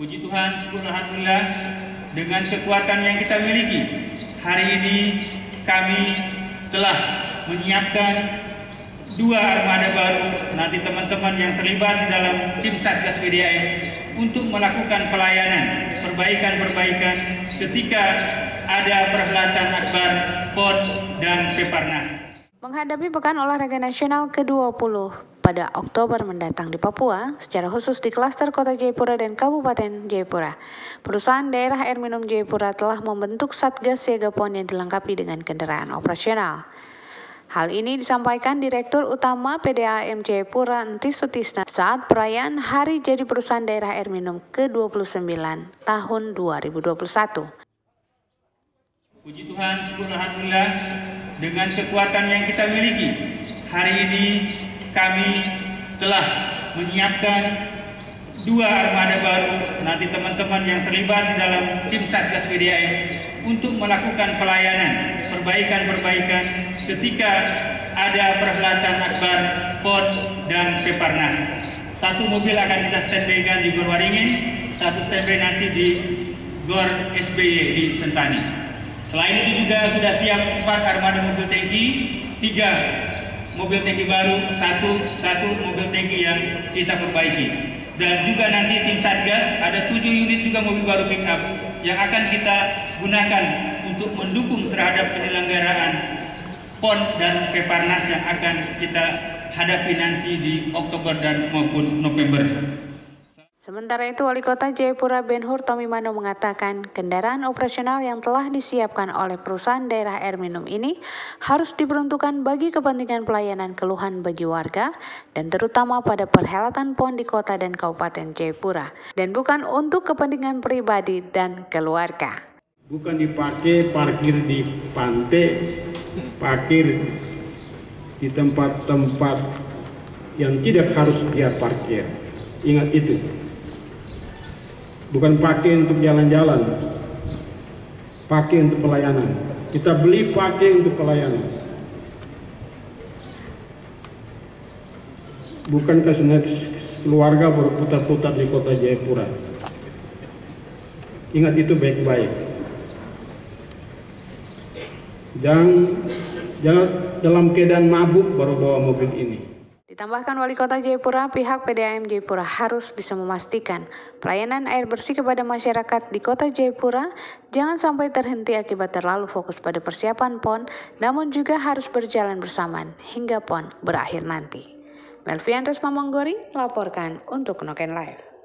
Puji Tuhan, syukur Alhamdulillah, dengan kekuatan yang kita miliki, hari ini kami telah menyiapkan 2 armada baru. Nanti teman-teman yang terlibat dalam tim Satgas PDAM untuk melakukan pelayanan, perbaikan-perbaikan ketika ada perhelatan akbar PON dan Peparnas. Menghadapi Pekan Olahraga Nasional ke-20 pada Oktober mendatang di Papua, secara khusus di klaster Kota Jayapura dan Kabupaten Jayapura, perusahaan daerah air minum Jayapura telah membentuk Satgas Siaga PON yang dilengkapi dengan kendaraan operasional. Hal ini disampaikan Direktur Utama PDAM Jayapura Entis Sutisna saat perayaan Hari Jadi Perusahaan Daerah Air Minum ke-29 tahun 2021. Puji Tuhan, syukur Alhamdulillah, dengan kekuatan yang kita miliki, hari ini kami telah menyiapkan 2 armada baru. Nanti teman-teman yang terlibat dalam tim Satgas PDAM untuk melakukan pelayanan, perbaikan-perbaikan ketika ada perhelatan akbar PON dan Peparnas. 1 mobil akan kita standby-kan di Gor Waringin, 1 standby nanti di Gor SBY di Sentani. Selain itu juga sudah siap 4 armada mobil tangki, 3 mobil tangki baru, 1 mobil tangki yang kita perbaiki. Dan juga nanti tim Satgas ada 7 unit juga mobil baru pick up yang akan kita gunakan untuk mendukung terhadap penyelenggaraan PON dan Peparnas yang akan kita hadapi nanti di Oktober dan maupun November. Sementara itu, Wali Kota Jayapura Ben-Hur Tomimano mengatakan kendaraan operasional yang telah disiapkan oleh perusahaan daerah air minum ini harus diperuntukkan bagi kepentingan pelayanan keluhan bagi warga dan terutama pada perhelatan PON di kota dan kabupaten Jayapura dan bukan untuk kepentingan pribadi dan keluarga. Bukan dipakai parkir di pantai, parkir di tempat-tempat yang tidak harus dia parkir. Ingat itu. Bukan pakai untuk jalan-jalan, pakai untuk pelayanan. Kita beli pakai untuk pelayanan. Bukankah keluarga berputar-putar di kota Jayapura? Ingat itu baik-baik. Dan jangan dalam keadaan mabuk baru bawa mobil ini. Ditambahkan Wali Kota Jayapura, pihak PDAM Jayapura harus bisa memastikan pelayanan air bersih kepada masyarakat di Kota Jayapura jangan sampai terhenti akibat terlalu fokus pada persiapan PON, namun juga harus berjalan bersamaan hingga PON berakhir nanti. Melvian Resma Manggori melaporkan untuk Noken Live.